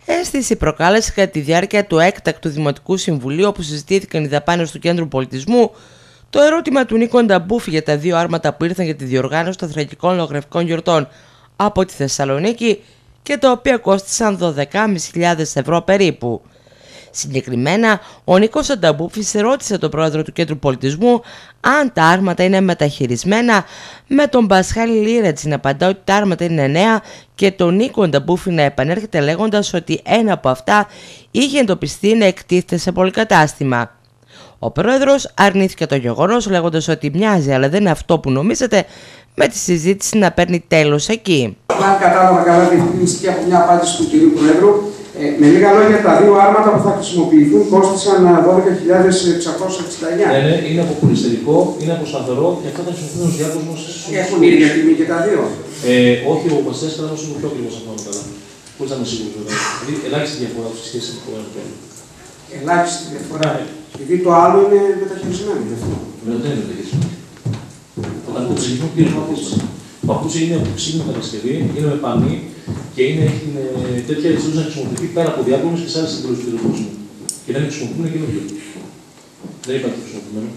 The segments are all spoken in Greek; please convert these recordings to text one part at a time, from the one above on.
Αίσθηση προκάλεσε κατά τη διάρκεια του έκτακτου Δημοτικού Συμβουλίου, όπου συζητήθηκαν οι δαπάνες του Κέντρου Πολιτισμού, το ερώτημα του Νίκο Νταμπούφη για τα δύο άρματα που ήρθαν για τη διοργάνωση των θρακικών λογογραφικών γιορτών από τη Θεσσαλονίκη και τα οποία κόστησαν 12.500 ευρώ περίπου. Συγκεκριμένα, ο Νίκος Νταμπούφης ρώτησε τον πρόεδρο του Κέντρου Πολιτισμού αν τα άρματα είναι μεταχειρισμένα, με τον Πασχάλη Λίρετζη να απαντά ότι τα άρματα είναι νέα και τον Νίκο Νταμπούφη να επανέρχεται λέγοντας ότι ένα από αυτά είχε εντοπιστεί να εκτίθεται σε πολυκατάστημα. Ο πρόεδρος αρνήθηκε το γεγονός, λέγοντας ότι μοιάζει, αλλά δεν είναι αυτό που νομίζετε, με τη συζήτηση να παίρνει τέλος εκεί. Αν κατάλαβα καλά, διευκρινιστική από μια απάντηση του κυρίου Πρόεδρου, με λίγα λόγια, τα δύο άρματα που θα χρησιμοποιηθούν κόστησαν 12.669. Ναι, είναι από πολυστερικό, είναι από σταθερό και αυτά θα χρησιμοποιηθούν ως διάκοσμος. Έχουν ίδια τιμή και τα δύο. Όχι, ο Παστές Κράτος είναι πιο ακριβώς αυτό, καλά. Χωρίς να είμαι σίγουρος, βέβαια. Δηλαδή, ελάχιστη διαφορά στη σχέση με το ένα το άλλο. Ελάχιστη διαφορά. Επειδή το άλλο είναι μεταχειρισμένο. Δεν είναι μεταχειρισμένο. Το μεταχειρισμό πλήρως παπούτσι. Το παπούτσι είναι από ξύλινη κατασκευή, είναι με πανί και έχει τέτοια ρησίδα να χρησιμοποιηθεί πέρα από διάκομες και σε άλλες συγκρούσεις του κόσμου. Και δεν χρησιμοποιούν καινούργιο. Δεν υπάρχει χρησιμοποιημένο.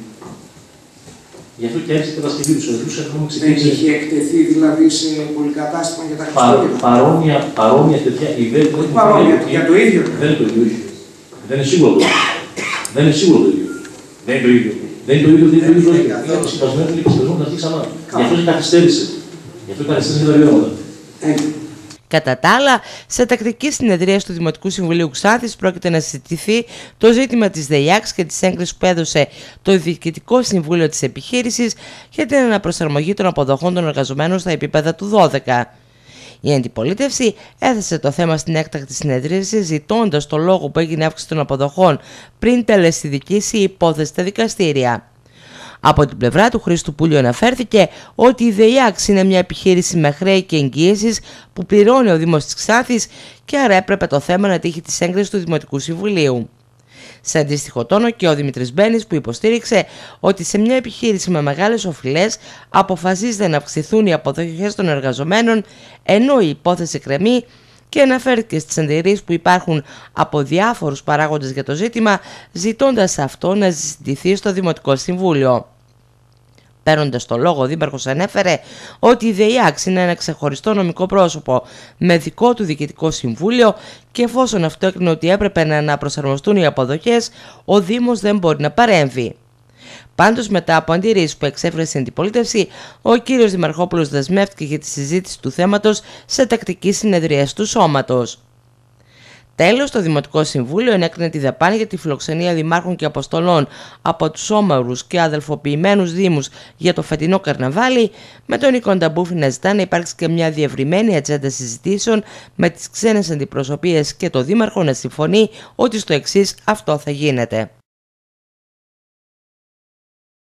Γι' αυτό και άρχισε η κατασκευή του οδηγού, έχουμε ξεκινήσει. Δεν είχε εκτεθεί δηλαδή σε πολυκατάστημα για τα Χριστούγεννα. Παρόμοια τέτοια ιδέα. Παρόμοια για το ίδιο. Δεν είναι το ίδιο. Δεν είναι σίγουρο το ίδιο. Δεν είναι σίγουρο το ίδιο. Δεν είναι το ίδιο. Δεν είναι το ίδιο. Δεν είναι το ίδιο. Είναι αποσυμπασμένο και επιστρέφουν να αρχίσει ξανά. Γι' αυτό καθυστέρησε. Γι' αυτό καθυστέρησε τα βιώματα. Κατά τα άλλα, σε τακτική συνεδρία του Δημοτικού Συμβουλίου Ξάνθης πρόκειται να συζητηθεί το ζήτημα της ΔΕΙΑΞ και της έγκρισης που έδωσε το Διοικητικό Συμβούλιο της επιχείρησης για την αναπροσαρμογή των αποδοχών των εργαζομένων στα επίπεδα του 12. Η αντιπολίτευση έθεσε το θέμα στην έκτακτη συνεδρίαση, ζητώντας το λόγο που έγινε αύξηση των αποδοχών πριν τελεσιδικήσει η υπόθεση στα δικαστήρια. Από την πλευρά του Χρήστου Πούλιου αναφέρθηκε ότι η ΔΕΙΑΞ είναι μια επιχείρηση με χρέη και εγγύησεις που πληρώνει ο Δήμος της Ξάνθης και άρα έπρεπε το θέμα να τύχει της έγκρισης του Δημοτικού Συμβουλίου. Σε αντίστοιχο τόνο και ο Δημήτρης Μπένης, που υποστήριξε ότι σε μια επιχείρηση με μεγάλες οφειλές αποφασίζεται να αυξηθούν οι αποδοχές των εργαζομένων ενώ η υπόθεση κρεμεί, και αναφέρθηκε στις αντιρρήσεις που υπάρχουν από διάφορους παράγοντες για το ζήτημα, ζητώντας αυτό να συζητηθεί στο Δημοτικό Συμβούλιο. Παίρνοντας το λόγο, ο Δήμαρχος ανέφερε ότι η ΔΕΙΑΞ είναι ένα ξεχωριστό νομικό πρόσωπο με δικό του διοικητικό συμβούλιο και εφόσον αυτό έκρινε ότι έπρεπε να αναπροσαρμοστούν οι αποδοχές, ο Δήμος δεν μπορεί να παρέμβει. Πάντως, μετά από αντιρρήσεις που εξέφρασε η αντιπολίτευση, ο κύριος Δημαρχόπουλος δεσμεύτηκε για τη συζήτηση του θέματος σε τακτική συνεδρίαση του σώματος. Τέλος, το Δημοτικό Συμβούλιο ενέκρινε τη δαπάνη για τη φιλοξενία δημάρχων και αποστολών από τους όμαυρους και αδελφοποιημένους δήμους για το φετινό καρναβάλι, με τον Νίκο Νταμπούφη να ζητά να υπάρξει και μια διευρυμένη ατζέντα συζητήσεων με τις ξένες αντιπροσωπείες και το Δήμαρχο να συμφωνεί ότι στο εξής αυτό θα γίνεται.